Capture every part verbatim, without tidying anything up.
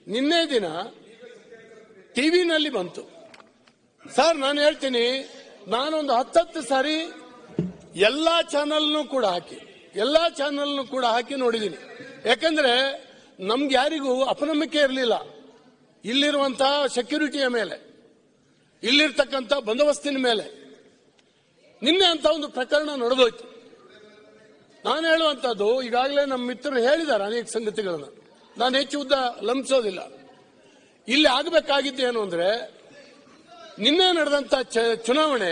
ನಿನ್ನೆ ದಿನ ಟಿವಿನಲ್ಲಿ ಬಂತು ಸರ್. ನಾನು ಹೇಳ್ತೀನಿ, ನಾನೊಂದು ಹತ್ತತ್ತು ಸಾರಿ ಎಲ್ಲಾ ಚಾನಲ್ನು ಕೂಡ ಹಾಕಿ ಎಲ್ಲಾ ಚಾನಲ್ನು ಕೂಡ ಹಾಕಿ ನೋಡಿದ್ದೀನಿ. ಯಾಕಂದ್ರೆ ನಮ್ಗೆ ಯಾರಿಗೂ ಅಪನಂಬಿಕೆ ಇರಲಿಲ್ಲ ಇಲ್ಲಿರುವಂತಹ ಸೆಕ್ಯೂರಿಟಿಯ ಮೇಲೆ, ಇಲ್ಲಿರ್ತಕ್ಕಂಥ ಬಂದೋಬಸ್ತಿನ ಮೇಲೆ. ನಿನ್ನೆ ಅಂತ ಒಂದು ಪ್ರಕರಣ ನಡೆದೋಯ್ತು. ನಾನು ಹೇಳುವಂತದ್ದು, ಈಗಾಗಲೇ ನಮ್ಮ ಮಿತ್ರರು ಹೇಳಿದ್ದಾರೆ ಅನೇಕ ಸಂಗತಿಗಳನ್ನು, ನಾನು ಹೆಚ್ಚು ಉದ್ದ ಲಂಬಿಸೋದಿಲ್ಲ. ಇಲ್ಲಿ ಆಗಬೇಕಾಗಿದ್ದೇನು ಅಂದ್ರೆ, ನಿನ್ನೆ ನಡೆದಂತ ಚುನಾವಣೆ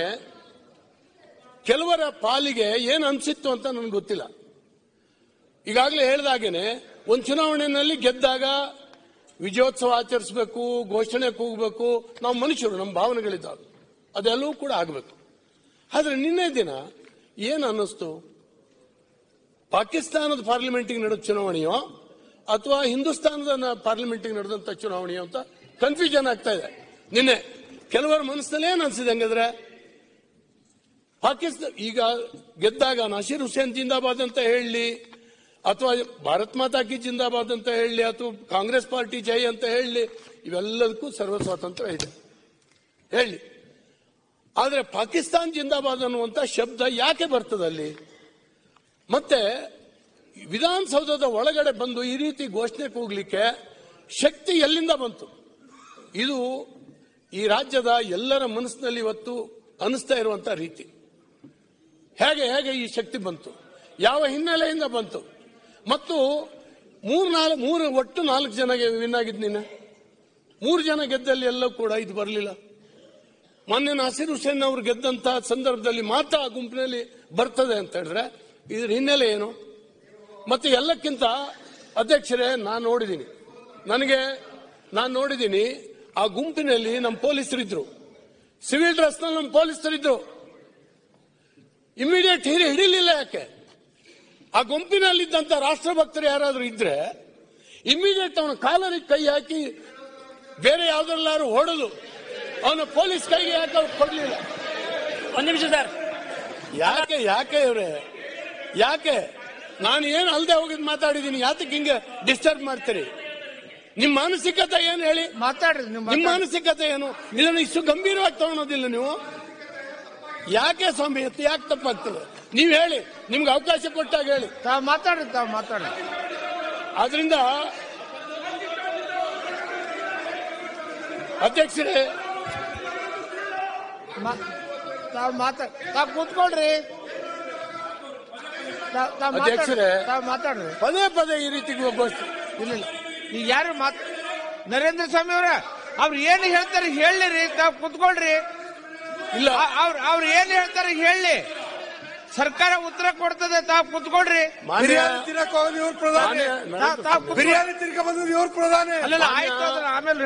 ಕೆಲವರ ಪಾಲಿಗೆ ಏನು ಅನ್ಸಿತ್ತು ಅಂತ ನನಗೆ ಗೊತ್ತಿಲ್ಲ. ಈಗಾಗಲೇ ಹೇಳಿದಾಗೇನೆ ಒಂದು ಚುನಾವಣೆಯಲ್ಲಿ ಗೆದ್ದಾಗ ವಿಜಯೋತ್ಸವ ಆಚರಿಸಬೇಕು, ಘೋಷಣೆ ಕೂಗಬೇಕು, ನಾವು ಮನುಷ್ಯರು, ನಮ್ಮ ಭಾವನೆಗಳಿದ್ದಾವೆ, ಅದೆಲ್ಲವೂ ಕೂಡ ಆಗಬೇಕು. ಆದ್ರೆ ನಿನ್ನೆ ದಿನ ಏನು ಅನ್ನಿಸ್ತು, ಪಾಕಿಸ್ತಾನದ ಪಾರ್ಲಿಮೆಂಟಿಗೆ ನಡೆದ ಚುನಾವಣೆಯೋ ಅಥವಾ ಹಿಂದೂಸ್ತಾನದ ಪಾರ್ಲಿಮೆಂಟಿಗೆ ನಡೆದಂತ ಚುನಾವಣೆಯೋ ಅಂತ ಕನ್ಫ್ಯೂಷನ್ ಆಗ್ತಾ ಇದೆ. ನಿನ್ನೆ ಕೆಲವರ ಮನಸ್ಸಿನಲ್ಲಿ ಏನು ಅನ್ಸಿದೆ ಹಂಗಂದ್ರೆ, ಪಾಕಿಸ್ತಾನ ಈಗ ಗೆದ್ದಾಗ ನಸೀರ್ ಹುಸೇನ್ ಜಿಂದಾಬಾದ್ ಅಂತ ಹೇಳಲಿ, ಅಥವಾ ಭಾರತ್ ಮಾತಾ ಕಿ ಜಿಂದಾಬಾದ್ ಅಂತ ಹೇಳಲಿ, ಅಥವಾ ಕಾಂಗ್ರೆಸ್ ಪಾರ್ಟಿ ಜೈ ಅಂತ ಹೇಳಲಿ, ಇವೆಲ್ಲದಕ್ಕೂ ಸರ್ವ ಸ್ವಾತಂತ್ರ್ಯ ಇದೆ ಹೇಳಿ. ಆದ್ರೆ ಪಾಕಿಸ್ತಾನ್ ಜಿಂದಾಬಾದ್ ಅನ್ನುವಂತ ಶಬ್ದ ಯಾಕೆ ಬರ್ತದೆ ಅಲ್ಲಿ? ಮತ್ತೆ ವಿಧಾನಸೌಧದ ಒಳಗಡೆ ಬಂದು ಈ ರೀತಿ ಘೋಷಣೆ ಕೂಗ್ಲಿಕ್ಕೆ ಶಕ್ತಿ ಎಲ್ಲಿಂದ ಬಂತು? ಇದು ಈ ರಾಜ್ಯದ ಎಲ್ಲರ ಮನಸ್ಸಿನಲ್ಲಿ ಇವತ್ತು ಅನಿಸ್ತಾ ಇರುವಂತ ರೀತಿ. ಹೇಗೆ ಹೇಗೆ ಈ ಶಕ್ತಿ ಬಂತು, ಯಾವ ಹಿನ್ನೆಲೆಯಿಂದ ಬಂತು? ಮತ್ತು ಮೂರ್ ನಾಲ್ಕು ಮೂರು ಒಟ್ಟು ನಾಲ್ಕು ಜನ ವಿನ್ ಆಗಿದ್ ನೀನು, ಮೂರು ಜನ ಗೆದ್ದಲ್ಲಿ ಎಲ್ಲ ಕೂಡ ಇದು ಬರಲಿಲ್ಲ. ಮೊನ್ನೆ ನಸೀರ್ ಹುಸೇನ್ ಅವರು ಗೆದ್ದಂತ ಸಂದರ್ಭದಲ್ಲಿ ಮಾತ್ರ ಆ ಗುಂಪಿನಲ್ಲಿ ಬರ್ತದೆ ಅಂತ ಹೇಳಿದ್ರೆ ಇದ್ರ ಹಿನ್ನೆಲೆ ಏನು? ಮತ್ತೆ ಎಲ್ಲಕ್ಕಿಂತ ಅಧ್ಯಕ್ಷರೇ, ನಾನು ನೋಡಿದ್ದೀನಿ, ನನಗೆ ನಾನು ನೋಡಿದ್ದೀನಿ ಆ ಗುಂಪಿನಲ್ಲಿ ನಮ್ಮ ಪೊಲೀಸರಿದ್ರು, ಸಿವಿಲ್ ಡ್ರೆಸ್ ನಲ್ಲಿ ನಮ್ಮ ಪೊಲೀಸರಿದ್ರು. ಇಮಿಡಿಯೇಟ್ ಹಿರಿ ಹಿಡಿಲಿಲ್ಲ. ಯಾಕೆ? ಆ ಗುಂಪಿನಲ್ಲಿದ್ದಂತ ರಾಷ್ಟ್ರಭಕ್ತರು ಯಾರಾದ್ರೂ ಇದ್ರೆ ಇಮಿಡಿಯೇಟ್ ಅವನ ಕಾಲರಿಗೆ ಕೈ ಹಾಕಿ ಬೇರೆ ಯಾವ್ದ್ರಲ್ಲಾರು ಹೊಡೆದು ಅವನ ಪೊಲೀಸ್ ಕೈಗೆ ಯಾಕೆ ಕೊಡ್ಲಿಲ್ಲ? ಒಂದ್ ನಿಮಿಷ ಸರ್. ಯಾಕೆ ಯಾಕೆ ಇವ್ರೆ ಯಾಕೆ? ನಾನು ಏನು ಅಲ್ದೆ ಹೋಗಿದ್ ಮಾತಾಡಿದೀನಿ, ಯಾತಕ್ಕೆ ಹಿಂಗೆ ಡಿಸ್ಟರ್ಬ್ ಮಾಡ್ತೀರಿ? ನಿಮ್ ಮಾನಸಿಕತೆ ಏನು ಹೇಳಿ? ಮಾತಾಡ್ರಿ. ನಿಮ್ ಮಾನಸಿಕತೆ ಏನು? ಇದನ್ನು ಇಷ್ಟು ಗಂಭೀರವಾಗಿ ತಗೊಳೋದಿಲ್ಲ ನೀವು. ಯಾಕೆ ಸ್ವಾಮಿ, ಯಾಕೆ ತಪ್ಪಾಗ್ತದೆ? ನೀವ್ ಹೇಳಿ, ನಿಮ್ಗೆ ಅವಕಾಶ ಕೊಟ್ಟಾಗ ಹೇಳಿ. ತಾವ್ ಮಾತಾಡ್ರಿ, ತಾವ್ ಮಾತಾಡ್ರಿ. ಆದ್ರಿಂದ ಅಧ್ಯಕ್ಷರೇ, ತಾವ್ ಮಾತಾಡ್ ತಾವ್ ಕೂತ್ಕೊಳ್ರಿ. ಅಧ್ಯಕ್ಷರೇ, ತಾವ್ ಮಾತಾಡ್ರಿ. ಪದೇ ಪದೇ ಈ ರೀತಿ ಘೋಷಣೆ ಇಲ್ಲ ಇಲ್ಲ, ಈಗ ಯಾರು ಮಾತ್ ನರೇಂದ್ರ ಸ್ವಾಮಿ ಅವರ ಅವ್ರು ಏನು ಹೇಳ್ತಾರೆ ಹೇಳಿರಿ, ತಾವ್ ಕೂತ್ಕೊಳ್ರಿ. ಇಲ್ಲ, ಅವ್ರ ಅವ್ರು ಏನ್ ಹೇಳ್ತಾರೆ ಹೇಳಿ, ಸರ್ಕಾರ ಉತ್ತರ ಕೊಡ್ತದೆ, ತಾವ್ ಕೂತ್ಕೊಳ್ರಿ. ಬಿರಿಯಾನಿ ತಿನ್ನಕ್ ಹೋಗೋದು ಇವ್ರ ಪ್ರಧಾನಿ, ಬಿರಿಯಾನಿ ತಿನ್ಕ ಬಂದ್ರು ಇವ್ರ ಪ್ರಧಾನಿ. ಅಲ್ಲ ಆಯ್ತು, ಆಮೇಲೆ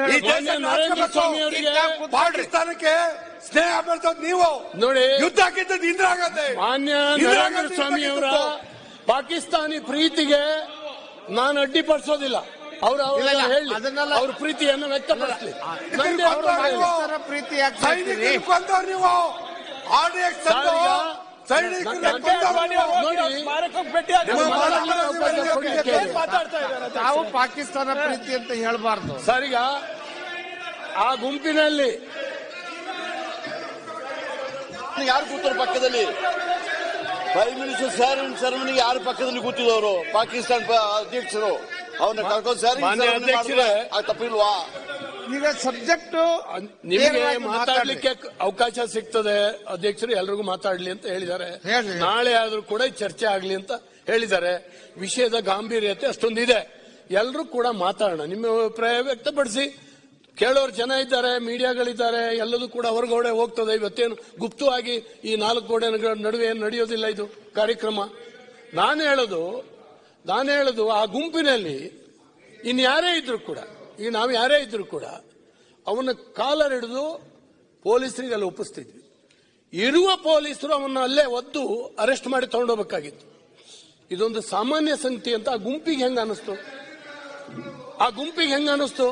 ಪಾಕಿಸ್ತಾನಕ್ಕೆ ಸ್ನೇಹ ಬೆಳೆಸೋದು ನೀವು ನೋಡಿ. ಯುದ್ಧ ಹಾಕಿದ್ದದ್ದು ಇಂದ್ರ ಆಗತ್ತೆ. ಮಾನ್ಯ ನರೇಂದ್ರ ಸ್ವಾಮಿ ಅವರ ಪಾಕಿಸ್ತಾನಿ ಪ್ರೀತಿಗೆ ನಾನು ಅಡ್ಡಿಪಡಿಸೋದಿಲ್ಲ. ಅವ್ರ ಹೇಳಿ ಅವ್ರ ಪ್ರೀತಿಯನ್ನು ವ್ಯಕ್ತಪಡಿಸಲಿ. ಪ್ರೀತಿ ಸೈನಿಕರು ಕೊಂದವ್ರು ನೀವು, ಆರ್ಡಿಎಕ್ಸ್ ತಾವು ಪಾಕಿಸ್ತಾನ ಪ್ರೀತಿ ಅಂತ ಹೇಳಬಾರ್ದು ಸರ್. ಈಗ ಆ ಗುಂಪಿನಲ್ಲಿ ಯಾರು ಕೂತರು ಪಕ್ಕದಲ್ಲಿ? ಪ್ರೈಮ್ ಮಿನಿಸ್ಟರ್ ಸ್ಯಾರಿನ್ ಸೆರೆಮನಿಗೆ ಯಾರು ಪಕ್ಕದಲ್ಲಿ ಕೂತಿದವರು? ಪಾಕಿಸ್ತಾನ ಅಧ್ಯಕ್ಷರು. ಅವನ್ನ ಕರ್ಕೊಂಡು ಸ್ಯಾರಿನ್ ಅಧ್ಯಕ್ಷರೇ ತಪ್ಪಿಲ್ವಾ? ಈಗ ಸಬ್ಜೆಕ್ಟ್ ನಿಮಗೆ ಮಾತಾಡ್ಲಿಕ್ಕೆ ಅವಕಾಶ ಸಿಗ್ತದೆ. ಅಧ್ಯಕ್ಷರು ಎಲ್ರಿಗೂ ಮಾತಾಡ್ಲಿ ಅಂತ ಹೇಳಿದ್ದಾರೆ. ನಾಳೆ ಆದ್ರೂ ಕೂಡ ಚರ್ಚೆ ಆಗ್ಲಿ ಅಂತ ಹೇಳಿದ್ದಾರೆ. ವಿಷಯದ ಗಾಂಭೀರ್ಯತೆ ಅಷ್ಟೊಂದಿದೆ. ಎಲ್ಲರೂ ಕೂಡ ಮಾತಾಡೋಣ, ನಿಮ್ಮ ಅಭಿಪ್ರಾಯ ವ್ಯಕ್ತಪಡಿಸಿ. ಕೇಳೋರು ಜನ ಇದ್ದಾರೆ, ಮೀಡಿಯಾಗಳಿದ್ದಾರೆ, ಎಲ್ಲದೂ ಕೂಡ ಹೊರಗಡೆ ಹೋಗ್ತದೆ. ಇವತ್ತೇನು ಗುಪ್ತವಾಗಿ ಈ ನಾಲ್ಕು ಗೋಡೆ ನಡುವೆ ಏನು ನಡೆಯೋದಿಲ್ಲ ಇದು ಕಾರ್ಯಕ್ರಮ. ನಾನು ಹೇಳೋದು ನಾನು ಹೇಳೋದು ಆ ಗುಂಪಿನಲ್ಲಿ ಇನ್ಯಾರೇ ಇದ್ರು ಕೂಡ, ಈಗ ನಾವು ಯಾರೇ ಇದ್ರು ಕೂಡ ಅವನ ಕಾಲರ್ ಹಿಡಿದು ಪೊಲೀಸರಿಗೆ ಅಲ್ಲಿ ಒಪ್ಪಿಸ್ತಿದ್ವಿ. ಇರುವ ಪೊಲೀಸರು ಅವನ್ನ ಅಲ್ಲೇ ಒದ್ದು ಅರೆಸ್ಟ್ ಮಾಡಿ ತಗೊಂಡೋಗ್ಬೇಕಾಗಿತ್ತು. ಇದೊಂದು ಸಾಮಾನ್ಯ ಸಂಗತಿ ಅಂತ ಆ ಗುಂಪಿಗೆ ಹೆಂಗ ಅನಿಸ್ತು? ಆ ಗುಂಪಿಗೆ ಹೆಂಗ ಅನಿಸ್ತು?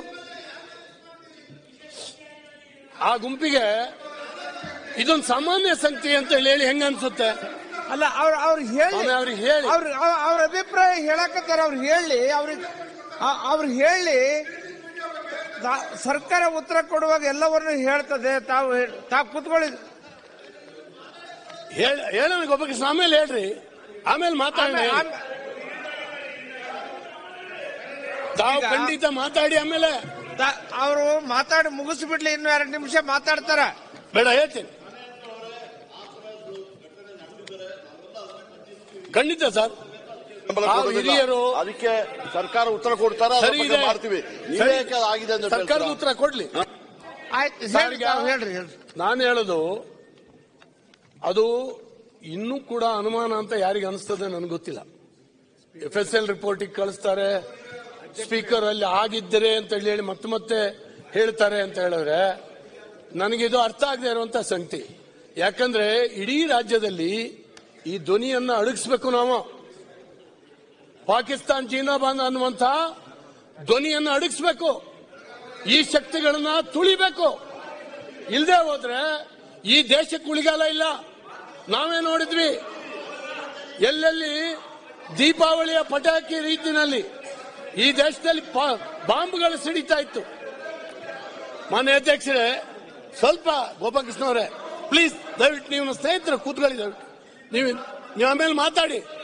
ಆ ಗುಂಪಿಗೆ ಇದೊಂದು ಸಾಮಾನ್ಯ ಸಂಗತಿ ಅಂತ ಹೇಳಿ ಹೆಂಗ ಅನ್ಸುತ್ತೆ? ಅಲ್ಲ, ಅವ್ರ ಅವ್ರು ಹೇಳಿ ಅವ್ರಿಗೆ ಹೇಳಿ ಅವ್ರ ಅವ್ರ ಅಭಿಪ್ರಾಯ ಹೇಳಕತ್ತಾರ. ಅವ್ರು ಹೇಳಿ, ಅವ್ರಿಗೆ ಅವ್ರು ಹೇಳಿ ತಾ- ಸರ್ಕಾರ ಉತ್ತರ ಕೊಡುವಾಗ ಎಲ್ಲವನ್ನೂ ಹೇಳ್ತದೆ. ತಾವು ಹೇಳ್- ತಾವು ಕೂತ್ಕೊಳ್ಳಿ. ಹೇಳ ಹೇಳೋಣ ಗೋಪಾಲಕೃಷ್ಣ, ಆಮೇಲೆ ಹೇಳ್ರಿ, ಆಮೇಲೆ ಮಾತಾಡೋಣ. ಆಮೇಲೆ- ಆಮೇಲೆ- ತಾವು ಈಗ- ಖಂಡಿತ ಮಾತಾಡಿ, ಆಮೇಲೆ ತಾ- ಅವರು ಮಾತಾಡಿ ಮುಗಿಸ್ಬಿಡ್ಲಿ, ಇನ್ನು ಎರಡು ನಿಮಿಷ ಮಾತಾಡ್ತಾರ. ಬೇಡ ಹೇಳ್ತೀನಿ. ಖಂಡಿತ ಸರ್, ಬೆಂಬಲ ತಾವು ಕೊಡೋದಿಲ್ಲ. ಹಿರಿಯರು ಅದಕ್ಕೆ ಸರ್ಕಾರ ಉತ್ತರ ಕೊಡ್ತಾರ, ಅದ್ರ ಸರಿ ಬಗ್ಗೆ ಇದೆ. ಮಾಡ್ತೀವಿ. ನೀವೇ ಸರಿ. ಯಾಕೆ ಆಗಿದೆ ಅಂತ ಸರ್ಕಾರದ ಹೇಳ್ತೀರಾ? ಉತ್ತರ ಕೊಡ್ಲಿ. ಆಯ್ತು, ಸರ್, ಹೇಳ್ರಿ, ಈಗ ತಾವು ಹೇಳ್ರಿ ಹೇಳ್ರಿ. ನಾನು ಹೇಳೋದು ಅದು ಇನ್ನೂ ಕೂಡ ಅನುಮಾನ ಅಂತ ಯಾರಿಗೆ ಅನಿಸ್ತದೆ ನನಗೆ ಗೊತ್ತಿಲ್ಲ. ಎಫ್ ಎಸ್ ಎಲ್ ರಿಪೋರ್ಟಿಗೆ ಕಳಿಸ್ತಾರೆ, ಸ್ಪೀಕರ್ ಅಲ್ಲಿ ಆಗಿದ್ದರೆ ಅಂತ ಹೇಳಿ ಮತ್ತೆ ಮತ್ತೆ ಹೇಳ್ತಾರೆ ಅಂತ ಹೇಳಿದ್ರೆ ನನಗಿದು ಅರ್ಥ ಆಗದೆ ಇರುವಂತ ಸಂಗತಿ. ಯಾಕಂದ್ರೆ ಇಡೀ ರಾಜ್ಯದಲ್ಲಿ ಈ ಧ್ವನಿಯನ್ನ ಅಡಗಿಸ್ಬೇಕು. ನಾವು ಪಾಕಿಸ್ತಾನ್ ಜಿಂದಾಬಾದ್ ಅನ್ನುವಂತ ಧ್ವನಿಯನ್ನ ಅಡಗಿಸ್ಬೇಕು. ಈ ಶಕ್ತಿಗಳನ್ನ ತುಳಿಬೇಕು. ಇಲ್ಲದೆ ಹೋದ್ರೆ ಈ ದೇಶಕ್ಕೆ ಉಳಿಗಾಲ ಇಲ್ಲ. ನಾವೇ ನೋಡಿದ್ವಿ ಎಲ್ಲೆಲ್ಲಿ ದೀಪಾವಳಿಯ ಪಟಾಕಿ ರೀತಿಯಲ್ಲಿ ಈ ದೇಶದಲ್ಲಿ ಬಾಂಬ್ಗಳು ಸಿಡಿತಾ ಇತ್ತು. ಮಾನ್ಯ ಅಧ್ಯಕ್ಷರೇ, ಸ್ವಲ್ಪ ಗೋಪಾಲಕೃಷ್ಣ ಅವರೇ ಪ್ಲೀಸ್, ದಯವಿಟ್ಟು ನೀವು ಸ್ನೇಹಿತರು ಕೂತ್ಕೊಳ್ಳಿ, ದಯವಿಟ್ಟು ನೀವು ನೀವು ಆಮೇಲೆ ಮಾತಾಡಿ.